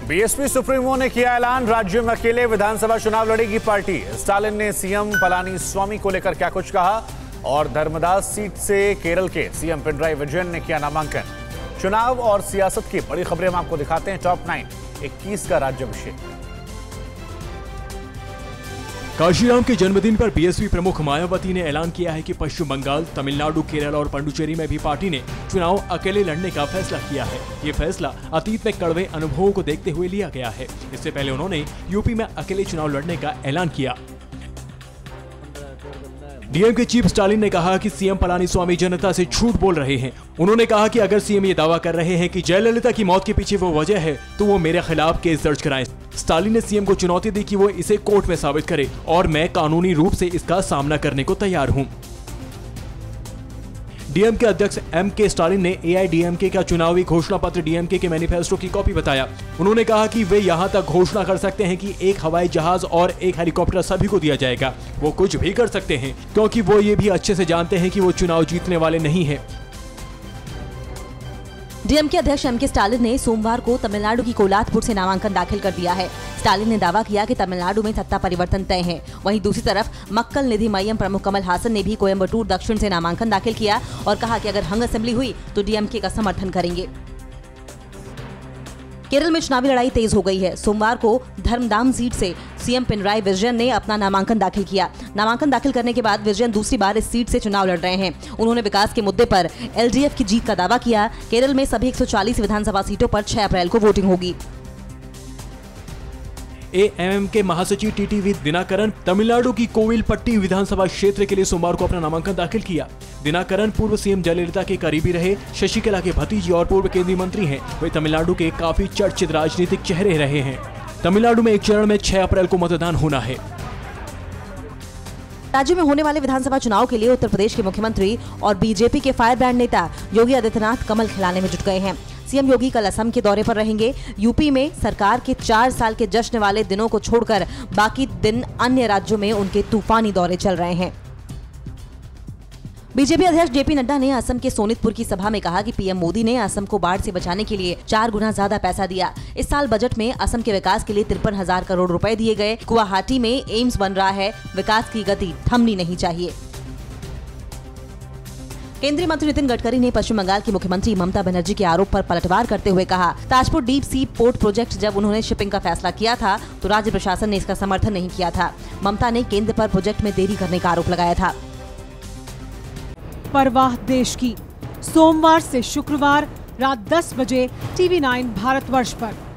BSP supremo ने किया ऐलान, राज्य में अकेले विधानसभा चुनाव लड़ेगी पार्टी। स्टालिन ने सीएम पलानीस्वामी को लेकर क्या कुछ कहा और धर्मदास सीट से केरल के सीएम पिनराई विजयन ने किया नामांकन। चुनाव और सियासत की बड़ी खबरें हम आपको दिखाते हैं। टॉप 9 21 का राज्याभिषेक। काशीराम के जन्मदिन पर बीएसपी प्रमुख मायावती ने ऐलान किया है कि पश्चिम बंगाल, तमिलनाडु, केरल और पुडुचेरी में भी पार्टी ने चुनाव अकेले लड़ने का फैसला किया है। ये फैसला अतीत में कड़वे अनुभवों को देखते हुए लिया गया है। इससे पहले उन्होंने यूपी में अकेले चुनाव लड़ने का ऐलान किया। डीएम के चीफ स्टालिन ने कहा कि सीएम पलानीस्वामी जनता से झूठ बोल रहे हैं। उन्होंने कहा कि अगर सीएम ये दावा कर रहे हैं कि जयललिता की मौत के पीछे वो वजह है तो वो मेरे खिलाफ केस दर्ज कराएं। स्टालिन ने सीएम को चुनौती दी कि वो इसे कोर्ट में साबित करे और मैं कानूनी रूप से इसका सामना करने को तैयार हूं। डीएम के अध्यक्ष एम.के. स्टालिन ने एआईडीएमके का चुनावी घोषणा पत्र डीएमके के मैनिफेस्टो की कॉपी बताया। उन्होंने कहा कि वे यहां तक घोषणा कर सकते हैं कि एक हवाई जहाज और एक हेलीकॉप्टर सभी को दिया जाएगा। वो कुछ भी कर सकते हैं क्योंकि वो ये भी अच्छे से जानते हैं कि वो चुनाव जीतने वाले नहीं हैं। डीएम के अध्यक्ष एम.के. स्टालिन ने सोमवार को तमिलनाडु की कोलातपुर से नामांकन दाखिल कर दिया है। स्टालिन ने दावा किया कि तमिलनाडु में सत्ता परिवर्तन तय है। वहीं दूसरी तरफ मक्कल निधि मय्यम प्रमुख कमल हासन ने भी कोयम्बटूर दक्षिण से नामांकन दाखिल किया और कहा कि अगर हंग असेंबली हुई तो डीएमके का समर्थन करेंगे। केरल में चुनावी लड़ाई तेज हो गई है। सोमवार को धर्मदाम सीट से सीएम पिनराई विजयन ने अपना नामांकन दाखिल किया। नामांकन दाखिल करने के बाद विजयन दूसरी बार इस सीट से चुनाव लड़ रहे हैं। उन्होंने विकास के मुद्दे पर एलडीएफ की जीत का दावा किया। केरल में सभी 140 विधानसभा सीटों पर 6 अप्रैल को वोटिंग होगी। एएमएम के महासचिव टीटीवी दिनाकरन तमिलनाडु की कोविलपट्टी विधानसभा क्षेत्र के लिए सोमवार को अपना नामांकन दाखिल किया। दिनाकरन पूर्व सीएम जयललिता के करीबी रहे, शशिकला के भतीजी और पूर्व केंद्रीय मंत्री हैं। वे तमिलनाडु के काफी चर्चित राजनीतिक चेहरे रहे हैं। तमिलनाडु में एक चरण में 6 अप्रैल को मतदान होना है। राज्य में होने वाले विधानसभा चुनाव के लिए उत्तर प्रदेश के मुख्यमंत्री और बीजेपी के फायर ब्रांड नेता योगी आदित्यनाथ कमल खिलाने में जुट गए हैं। सीएम योगी कल असम के दौरे पर रहेंगे। यूपी में सरकार के 4 साल के जश्न वाले दिनों को छोड़कर बाकी दिन अन्य राज्यों में उनके तूफानी दौरे चल रहे हैं। बीजेपी अध्यक्ष जेपी नड्डा ने असम के सोनितपुर की सभा में कहा कि पीएम मोदी ने असम को बाढ़ से बचाने के लिए 4 गुना ज्यादा पैसा दिया। इस साल बजट में असम के विकास के लिए 53,000 करोड़ रुपए दिए गए। गुवाहाटी में एम्स बन रहा है। विकास की गति थमनी नहीं चाहिए। केंद्रीय मंत्री नितिन गडकरी ने पश्चिम बंगाल की मुख्यमंत्री ममता बनर्जी के आरोप पर पलटवार करते हुए कहा, Tajpur deep sea port project जब उन्होंने शिपिंग का फैसला किया था तो राज्य प्रशासन ने इसका समर्थन नहीं किया था। ममता ने केंद्र पर प्रोजेक्ट में देरी करने का आरोप लगाया था। परवाह देश की, सोमवार से शुक्रवार रात 10 बजे TV9 भारतवर्ष पर।